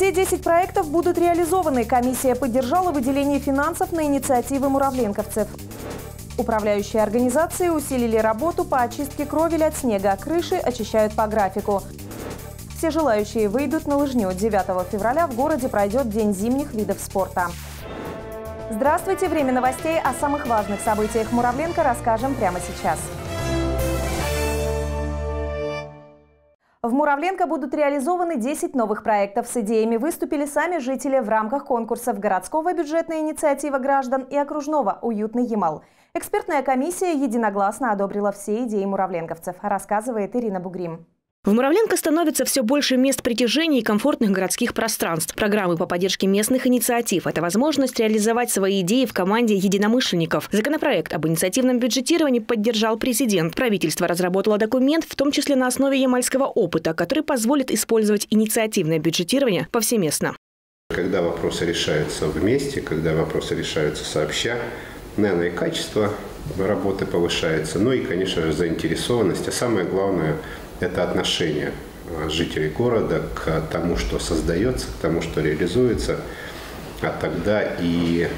Все 10 проектов будут реализованы. Комиссия поддержала выделение финансов на инициативы муравленковцев. Управляющие организации усилили работу по очистке кровеля от снега. Крыши очищают по графику. Все желающие выйдут на лыжню. 9 февраля в городе пройдет День зимних видов спорта. Здравствуйте! Время новостей. О самых важных событиях Муравленко расскажем прямо сейчас. В Муравленко будут реализованы 10 новых проектов. С идеями выступили сами жители в рамках конкурсов городского бюджетная инициатива граждан и окружного «Уютный Ямал». Экспертная комиссия единогласно одобрила все идеи муравленковцев, рассказывает Ирина Бугрим. В Муравленко становится все больше мест притяжения и комфортных городских пространств. Программы по поддержке местных инициатив – это возможность реализовать свои идеи в команде единомышленников. Законопроект об инициативном бюджетировании поддержал президент. Правительство разработало документ, в том числе на основе ямальского опыта, который позволит использовать инициативное бюджетирование повсеместно. Когда вопросы решаются вместе, когда вопросы решаются сообща, наверное, и качество работы повышается, ну и, конечно же, заинтересованность, а самое главное – это отношение жителей города к тому, что создается, к тому, что реализуется, а тогда и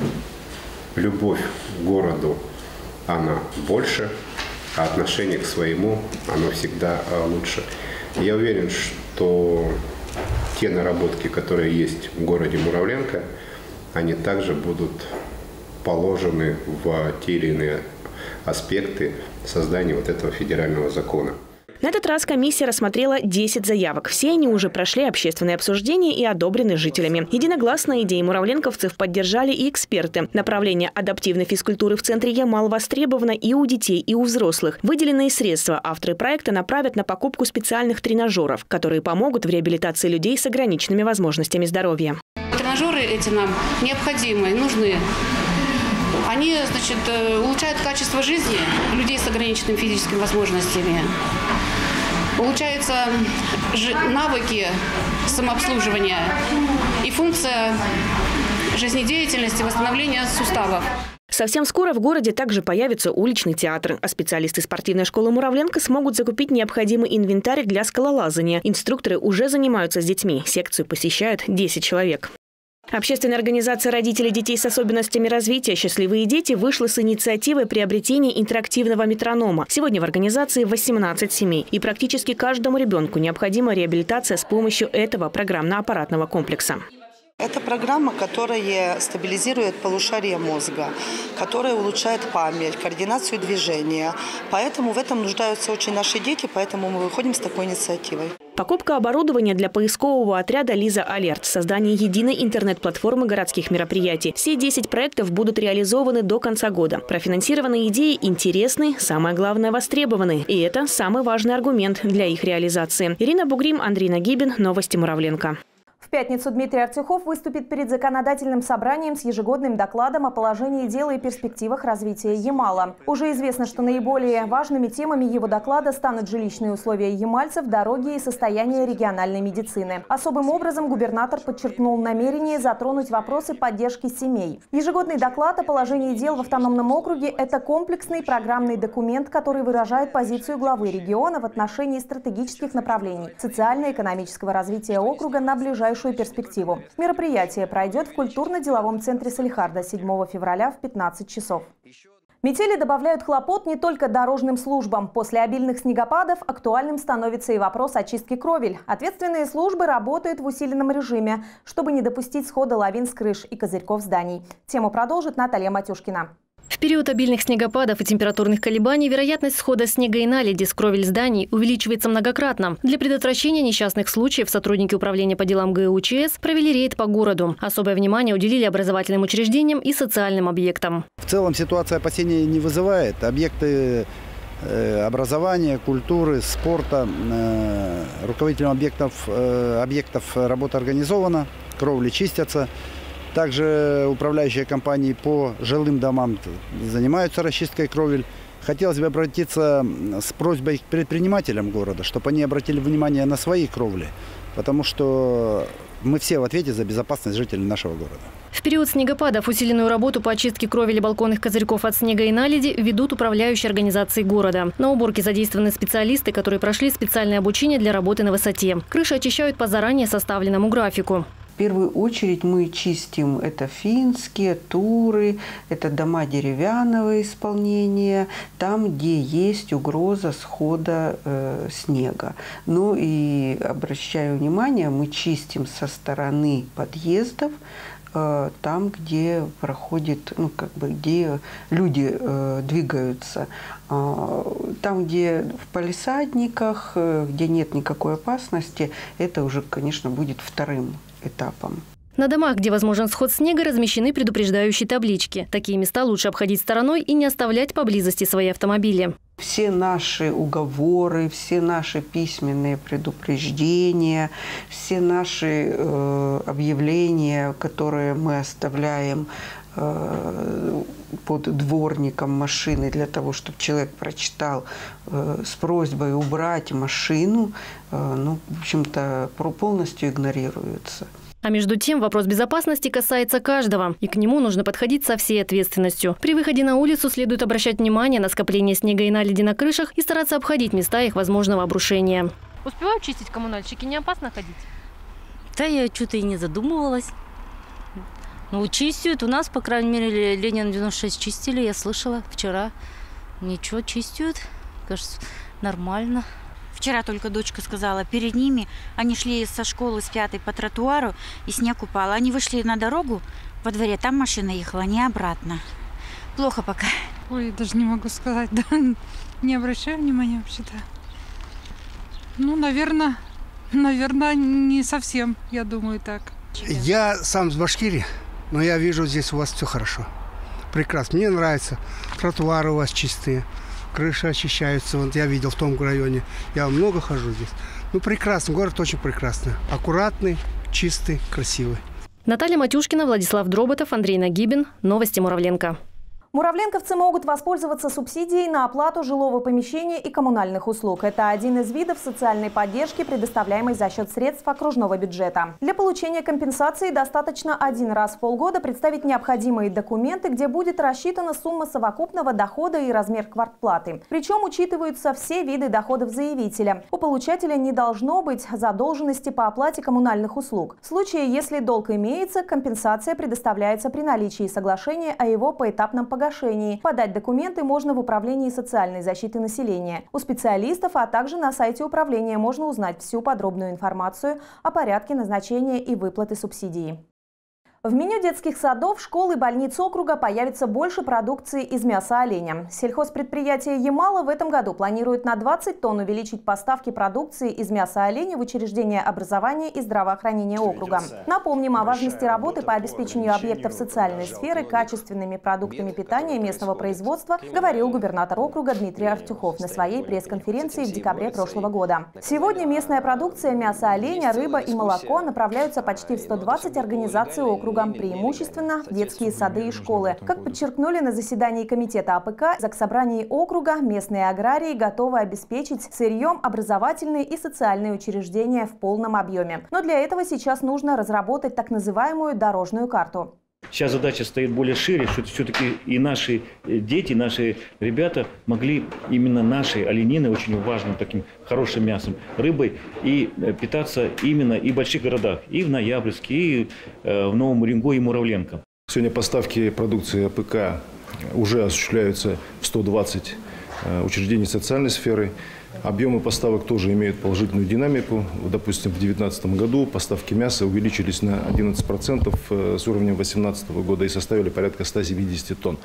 любовь к городу, она больше, а отношение к своему, оно всегда лучше. Я уверен, что те наработки, которые есть в городе Муравленко, они также будут положены в те или иные аспекты создания вот этого федерального закона. На этот раз комиссия рассмотрела 10 заявок. Все они уже прошли общественное обсуждение и одобрены жителями. Единогласно идеи муравленковцев поддержали и эксперты. Направление адаптивной физкультуры в центре Ямал востребовано и у детей, и у взрослых. Выделенные средства авторы проекта направят на покупку специальных тренажеров, которые помогут в реабилитации людей с ограниченными возможностями здоровья. Тренажеры эти нам необходимы, нужны. Они, улучшают качество жизни людей с ограниченными физическими возможностями. Улучшаются навыки самообслуживания и функция жизнедеятельности, восстановления суставов. Совсем скоро в городе также появится уличный театр, а специалисты спортивной школы Муравленко смогут закупить необходимый инвентарь для скалолазания. Инструкторы уже занимаются с детьми. Секцию посещают 10 человек. Общественная организация родителей детей с особенностями развития «Счастливые дети» вышла с инициативой приобретения интерактивного метронома. Сегодня в организации 18 семей. И практически каждому ребенку необходима реабилитация с помощью этого программно-аппаратного комплекса. Это программа, которая стабилизирует полушарие мозга, которая улучшает память, координацию движения. Поэтому в этом нуждаются очень наши дети, поэтому мы выходим с такой инициативой. Покупка оборудования для поискового отряда «Лиза Алерт», создание единой интернет-платформы городских мероприятий. Все 10 проектов будут реализованы до конца года. Профинансированные идеи интересны, самое главное – востребованы. И это самый важный аргумент для их реализации. Ирина Бугрим, Андрей Нагибин. Новости Муравленко. В пятницу Дмитрий Артюхов выступит перед законодательным собранием с ежегодным докладом о положении дела и перспективах развития Ямала. Уже известно, что наиболее важными темами его доклада станут жилищные условия ямальцев, дороги и состояние региональной медицины. Особым образом губернатор подчеркнул намерение затронуть вопросы поддержки семей. Ежегодный доклад о положении дел в автономном округе – это комплексный программный документ, который выражает позицию главы региона в отношении стратегических направлений социально-экономического развития округа на ближайшую перспективу. Мероприятие пройдет в культурно-деловом центре Салихарда 7 февраля в 15 часов. Метели добавляют хлопот не только дорожным службам. После обильных снегопадов актуальным становится и вопрос очистки кровель. Ответственные службы работают в усиленном режиме, чтобы не допустить схода лавин с крыш и козырьков зданий. Тему продолжит Наталья Матюшкина. В период обильных снегопадов и температурных колебаний вероятность схода снега и наледи с кровель зданий увеличивается многократно. Для предотвращения несчастных случаев сотрудники управления по делам ГУЧС провели рейд по городу. Особое внимание уделили образовательным учреждениям и социальным объектам. В целом ситуация опасений не вызывает. Объекты образования, культуры, спорта, руководителям объектов работа организована, кровли чистятся. Также управляющие компании по жилым домам занимаются расчисткой кровель. Хотелось бы обратиться с просьбой к предпринимателям города, чтобы они обратили внимание на свои кровли. Потому что Мы все в ответе за безопасность жителей нашего города. В период снегопадов усиленную работу по очистке кровель и балконных козырьков от снега и наледи ведут управляющие организации города. На уборке задействованы специалисты, которые прошли специальное обучение для работы на высоте. Крыши очищают по заранее составленному графику. В первую очередь мы чистим это финские, туры, это дома деревянного исполнения, там, где есть угроза схода снега. Ну и обращаю внимание, мы чистим со стороны подъездов, там, где проходит, где люди двигаются. Там, где в палисадниках, где нет никакой опасности, это уже, конечно, будет вторым этапом. На домах, где возможен сход снега, размещены предупреждающие таблички. Такие места лучше обходить стороной и не оставлять поблизости свои автомобили. Все наши уговоры, все наши письменные предупреждения, все наши объявления, которые мы оставляем под дворником машины для того, чтобы человек прочитал с просьбой убрать машину, в общем-то, полностью игнорируются. А между тем вопрос безопасности касается каждого, и к нему нужно подходить со всей ответственностью. При выходе на улицу следует обращать внимание на скопление снега и наледи на крышах и стараться обходить места их возможного обрушения. Успевают чистить коммунальщики? Не опасно ходить? Да, я что-то и не задумывалась. Ну, чистят. У нас, по крайней мере, Ленина 96 чистили, я слышала вчера. Ничего, чистят. Кажется, нормально. Вчера только дочка сказала, перед ними они шли со школы с 5-й по тротуару, и снег упал. Они вышли на дорогу, во дворе там машина ехала, не обратно. Плохо пока. Ой, даже не могу сказать, да. Не обращаю внимания вообще-то. Ну, наверное, не совсем, я думаю, так. Я сам с Башкирии, но я вижу, здесь у вас все хорошо. Прекрасно. Мне нравится. Тротуары у вас чистые. Крыши очищаются. Вот я видел в том районе. Я много хожу здесь. Ну, прекрасно. Город очень прекрасный. Аккуратный, чистый, красивый. Наталья Матюшкина, Владислав Дроботов, Андрей Нагибин. Новости Муравленко. Муравленковцы могут воспользоваться субсидией на оплату жилого помещения и коммунальных услуг. Это один из видов социальной поддержки, предоставляемой за счет средств окружного бюджета. Для получения компенсации достаточно один раз в полгода представить необходимые документы, где будет рассчитана сумма совокупного дохода и размер квартплаты. Причем учитываются все виды доходов заявителя. У получателя не должно быть задолженности по оплате коммунальных услуг. В случае, если долг имеется, компенсация предоставляется при наличии соглашения о его поэтапном погашении. Подать документы можно в Управлении социальной защиты населения. У специалистов, а также на сайте управления можно узнать всю подробную информацию о порядке назначения и выплаты субсидии. В меню детских садов, школ и больниц округа появится больше продукции из мяса оленя. Сельхозпредприятие «Ямало» в этом году планирует на 20 тонн увеличить поставки продукции из мяса оленя в учреждения образования и здравоохранения округа. Напомним о важности работы по обеспечению объектов социальной сферы качественными продуктами питания местного производства, говорил губернатор округа Дмитрий Артюхов на своей пресс-конференции в декабре прошлого года. Сегодня местная продукция мяса оленя, рыба и молоко направляются почти в 120 организаций округа. Преимущественно в детские сады и школы. Как подчеркнули на заседании комитета АПК, Заксобрании округа местные аграрии готовы обеспечить сырьем образовательные и социальные учреждения в полном объеме. Но для этого сейчас нужно разработать так называемую дорожную карту. Сейчас задача стоит более шире, что все-таки и наши дети, наши ребята могли именно нашей оленины, очень важным таким хорошим мясом, рыбой, и питаться именно и в больших городах, и в Ноябрьске, и в Новом Уренгое, и Муравленко. Сегодня поставки продукции АПК уже осуществляются в 120 учреждений социальной сферы. Объемы поставок тоже имеют положительную динамику. Допустим, в 2019 году поставки мяса увеличились на 11% с уровня 2018 года и составили порядка 170 тонн.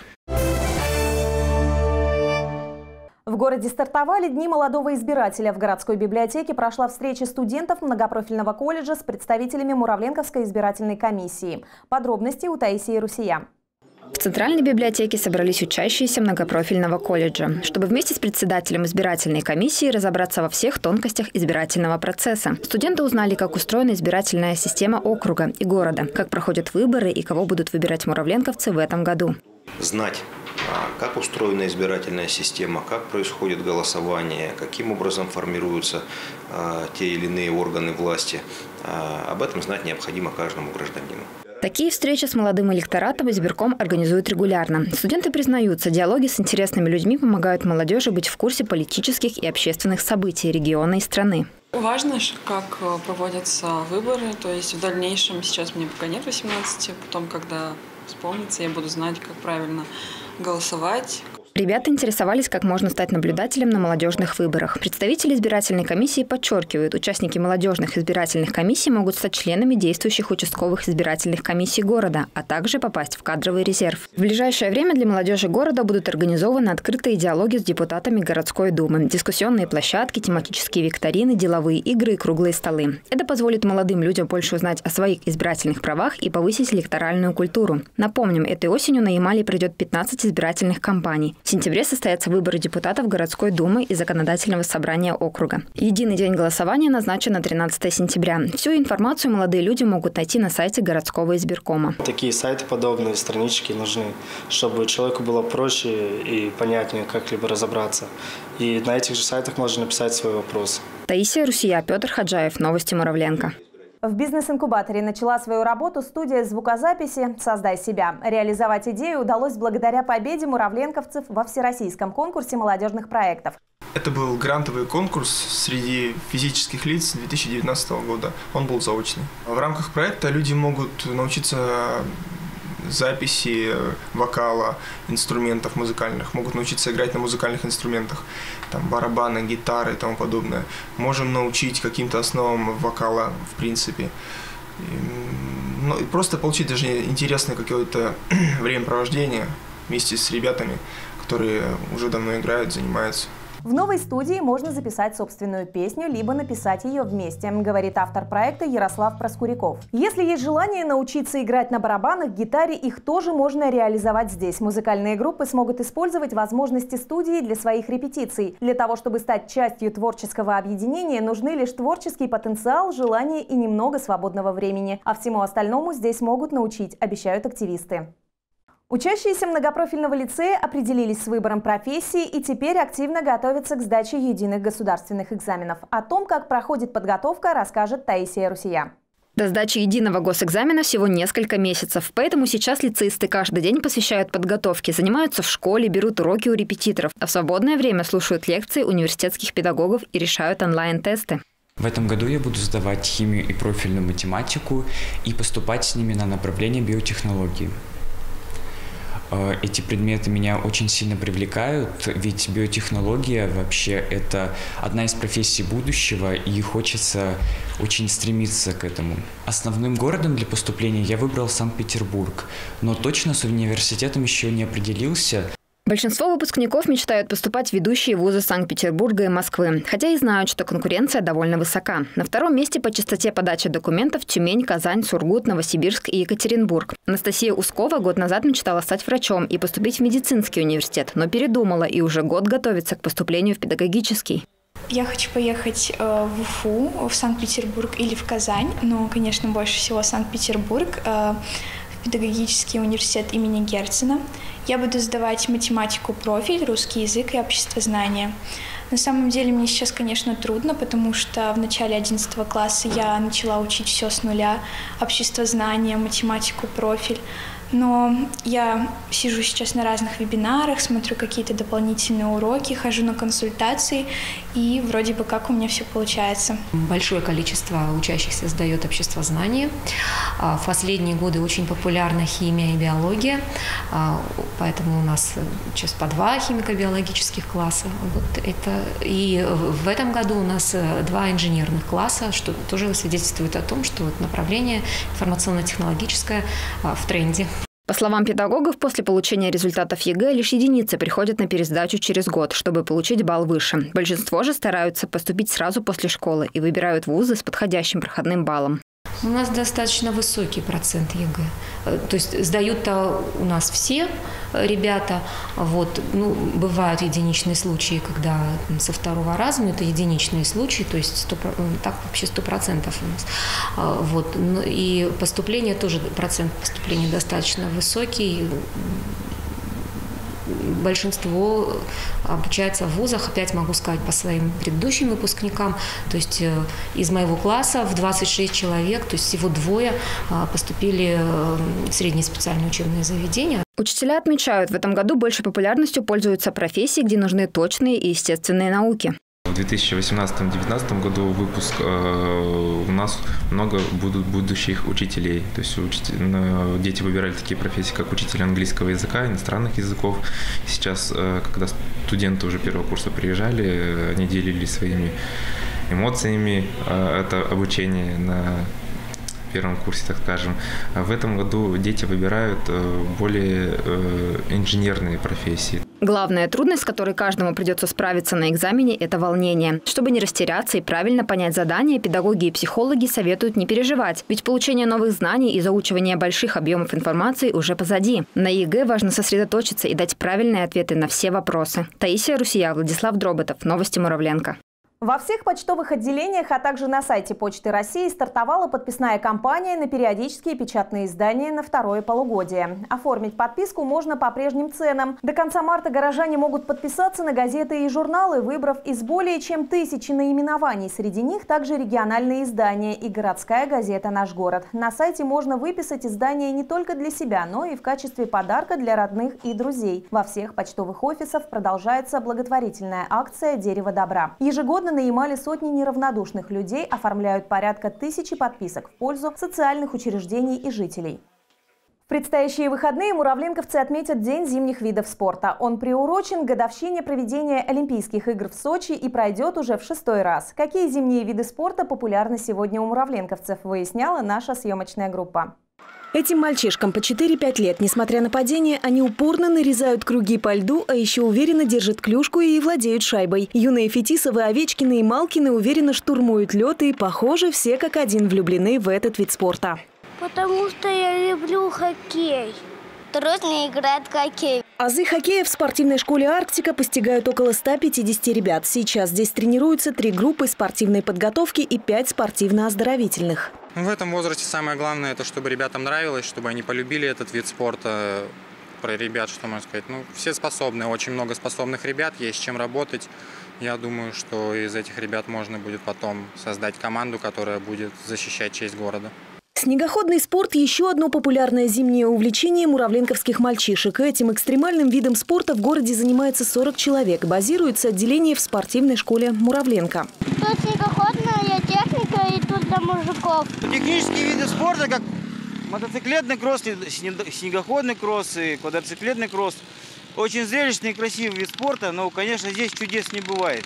В городе стартовали Дни молодого избирателя. В городской библиотеке прошла встреча студентов многопрофильного колледжа с представителями Муравленковской избирательной комиссии. Подробности у Таисии Русия. В Центральной библиотеке собрались учащиеся многопрофильного колледжа, чтобы вместе с председателем избирательной комиссии разобраться во всех тонкостях избирательного процесса. Студенты узнали, как устроена избирательная система округа и города, как проходят выборы и кого будут выбирать муравленковцы в этом году. Знать как устроена избирательная система, как происходит голосование, каким образом формируются те или иные органы власти. Об этом знать необходимо каждому гражданину. Такие встречи с молодым электоратом избирком организуют регулярно. Студенты признаются, диалоги с интересными людьми помогают молодежи быть в курсе политических и общественных событий региона и страны. Важно, как проводятся выборы, то есть в дальнейшем, сейчас мне пока нет 18, потом, когда исполнится, я буду знать, как правильно голосовать. Ребята интересовались, как можно стать наблюдателем на молодежных выборах. Представители избирательной комиссии подчеркивают, участники молодежных избирательных комиссий могут стать членами действующих участковых избирательных комиссий города, а также попасть в кадровый резерв. В ближайшее время для молодежи города будут организованы открытые диалоги с депутатами городской думы, дискуссионные площадки, тематические викторины, деловые игры и круглые столы. Это позволит молодым людям больше узнать о своих избирательных правах и повысить электоральную культуру. Напомним, этой осенью на Ямале пройдет 15 избирательных кампаний. В сентябре состоятся выборы депутатов городской думы и законодательного собрания округа. Единый день голосования назначен на 13 сентября. Всю информацию молодые люди могут найти на сайте городского избиркома. Такие сайты, подобные странички нужны, чтобы человеку было проще и понятнее как-либо разобраться. И на этих же сайтах можно написать свой вопрос. Таисия Русия, Петр Хаджаев. Новости Муравленко. В бизнес-инкубаторе начала свою работу студия звукозаписи «Создай себя». Реализовать идею удалось благодаря победе муравленковцев во всероссийском конкурсе молодежных проектов. Это был грантовый конкурс среди физических лиц 2019 года. Он был заочный. В рамках проекта люди могут научиться записи вокала, инструментов музыкальных, могут научиться играть на музыкальных инструментах, там барабаны, гитары и тому подобное. Можем научить каким-то основам вокала, в принципе. Ну, просто получить даже интересное какое-то времяпровождение вместе с ребятами, которые уже давно играют, занимаются. В новой студии можно записать собственную песню, либо написать ее вместе, говорит автор проекта Ярослав Проскуряков. Если есть желание научиться играть на барабанах, гитаре, их тоже можно реализовать здесь. Музыкальные группы смогут использовать возможности студии для своих репетиций. Для того, чтобы стать частью творческого объединения, нужны лишь творческий потенциал, желание и немного свободного времени. А всему остальному здесь могут научить, обещают активисты. Учащиеся многопрофильного лицея определились с выбором профессии и теперь активно готовятся к сдаче единых государственных экзаменов. О том, как проходит подготовка, расскажет Таисия Русия. До сдачи единого госэкзамена всего несколько месяцев, поэтому сейчас лицеисты каждый день посвящают подготовке, занимаются в школе, берут уроки у репетиторов, а в свободное время слушают лекции университетских педагогов и решают онлайн-тесты. В этом году я буду сдавать химию и профильную математику и поступать с ними на направление биотехнологии. Эти предметы меня очень сильно привлекают, ведь биотехнология вообще это одна из профессий будущего, и хочется очень стремиться к этому. Основным городом для поступления я выбрал Санкт-Петербург, но точно с университетом еще не определился. Большинство выпускников мечтают поступать в ведущие вузы Санкт-Петербурга и Москвы, хотя и знают, что конкуренция довольно высока. На втором месте по частоте подачи документов Тюмень, Казань, Сургут, Новосибирск и Екатеринбург. Анастасия Ускова год назад мечтала стать врачом и поступить в медицинский университет, но передумала и уже год готовится к поступлению в педагогический. Я хочу поехать в Уфу, в Санкт-Петербург или в Казань, но, конечно, больше всего Санкт-Петербург, педагогический университет имени Герцена. Я буду сдавать математику профиль, русский язык и обществознание. На самом деле мне сейчас, конечно, трудно, потому что в начале 11 класса я начала учить все с нуля, обществознание, математику профиль. Но я сижу сейчас на разных вебинарах, смотрю какие-то дополнительные уроки, хожу на консультации, и вроде бы как у меня все получается. Большое количество учащихся сдает обществознание. В последние годы очень популярна химия и биология, поэтому у нас сейчас по 2 химико-биологических класса. Вот это. И в этом году у нас 2 инженерных класса, что тоже свидетельствует о том, что направление информационно-технологическое в тренде. По словам педагогов, после получения результатов ЕГЭ лишь единицы приходят на пересдачу через год, чтобы получить балл выше. Большинство же стараются поступить сразу после школы и выбирают вузы с подходящим проходным баллом. У нас достаточно высокий процент ЕГЭ. То есть сдают-то у нас все ребята. Вот. Ну, бывают единичные случаи, когда со 2-го раза, но это единичные случаи, то есть так вообще 100% у нас. Вот. И поступление тоже, процент поступления достаточно высокий. большинство обучается в вузах, опять могу сказать по своим предыдущим выпускникам, то есть из моего класса в 26 человек, то есть всего 2 поступили в средние специальные учебные заведения. Учителя отмечают, в этом году большей популярностью пользуются профессии, где нужны точные и естественные науки. В 2018-2019 году выпуск у нас много будут будущих учителей. То есть дети выбирали такие профессии, как учитель английского языка, иностранных языков. Сейчас, когда студенты уже первого курса приезжали, они делились своими эмоциями. Это обучение на первом курсе, так скажем. В этом году дети выбирают более инженерные профессии. Главная трудность, с которой каждому придется справиться на экзамене, это волнение. Чтобы не растеряться и правильно понять задание, педагоги и психологи советуют не переживать. Ведь получение новых знаний и заучивание больших объемов информации уже позади. На ЕГЭ важно сосредоточиться и дать правильные ответы на все вопросы. Таисия Русия, Владислав Дроботов. Новости Муравленко. Во всех почтовых отделениях, а также на сайте Почты России стартовала подписная кампания на периодические печатные издания на второе полугодие. Оформить подписку можно по прежним ценам. До конца марта горожане могут подписаться на газеты и журналы, выбрав из более чем 1000 наименований. Среди них также региональные издания и городская газета «Наш город». На сайте можно выписать издание не только для себя, но и в качестве подарка для родных и друзей. Во всех почтовых офисах продолжается благотворительная акция «Дерево добра». Ежегодно на Ямале сотни неравнодушных людей оформляют порядка 1000 подписок в пользу социальных учреждений и жителей. В предстоящие выходные муравленковцы отметят День зимних видов спорта. Он приурочен к годовщине проведения Олимпийских игр в Сочи и пройдет уже в 6-й раз. Какие зимние виды спорта популярны сегодня у муравленковцев, выясняла наша съемочная группа. Этим мальчишкам по 4-5 лет, несмотря на падение, они упорно нарезают круги по льду, а еще уверенно держат клюшку и владеют шайбой. Юные Фетисовы, Овечкины и Малкины уверенно штурмуют лед и, похоже, все как один влюблены в этот вид спорта. Потому что я люблю хоккей. Трудно играть в хоккей. Азы хоккея в спортивной школе «Арктика» постигают около 150 ребят. Сейчас здесь тренируются 3 группы спортивной подготовки и 5 спортивно-оздоровительных. В этом возрасте самое главное, это чтобы ребятам нравилось, чтобы они полюбили этот вид спорта. Про ребят, что можно сказать, все способны, очень много способных ребят, есть чем работать. Я думаю, что из этих ребят можно будет потом создать команду, которая будет защищать честь города. Снегоходный спорт – еще одно популярное зимнее увлечение муравленковских мальчишек. Этим экстремальным видом спорта в городе занимается 40 человек. Базируется отделение в спортивной школе «Муравленко». Тут снегоходная техника и тут для мужиков. Технические виды спорта, как мотоциклетный кросс, снегоходный кросс и квадроциклетный кросс. Очень зрелищный и красивый вид спорта, но, конечно, здесь чудес не бывает.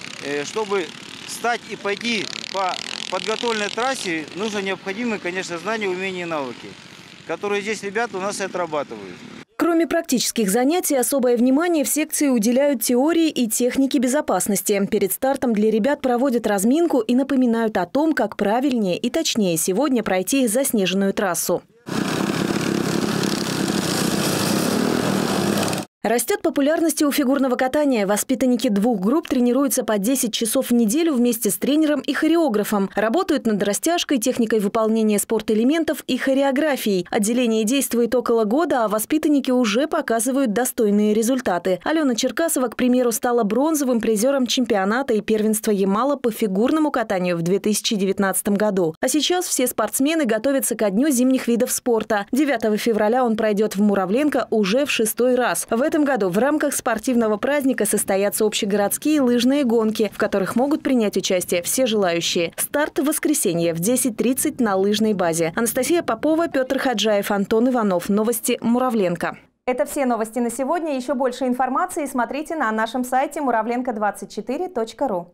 Чтобы встать и пойти по подготовленной трассе, нужно необходимые, конечно, знания, умения и навыки, которые здесь ребята у нас и отрабатывают. Кроме практических занятий, особое внимание в секции уделяют теории и технике безопасности. Перед стартом для ребят проводят разминку и напоминают о том, как правильнее и точнее сегодня пройти заснеженную трассу. Растет популярность у фигурного катания. Воспитанники 2 групп тренируются по 10 часов в неделю вместе с тренером и хореографом. Работают над растяжкой, техникой выполнения спортэлементов и хореографией. Отделение действует около года, а воспитанники уже показывают достойные результаты. Алена Черкасова, к примеру, стала бронзовым призером чемпионата и первенства Ямала по фигурному катанию в 2019 году. А сейчас все спортсмены готовятся ко Дню зимних видов спорта. 9 февраля он пройдет в Муравленко уже в 6-й раз. В этом году в рамках спортивного праздника состоятся общегородские лыжные гонки, в которых могут принять участие все желающие. Старт в воскресенье в 10:30 на лыжной базе. Анастасия Попова, Петр Хаджаев, Антон Иванов. Новости Муравленко. Это все новости на сегодня. Еще больше информации смотрите на нашем сайте muravlenko24.ru.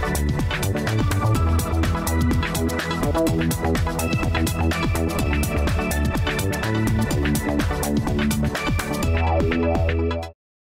Thank you.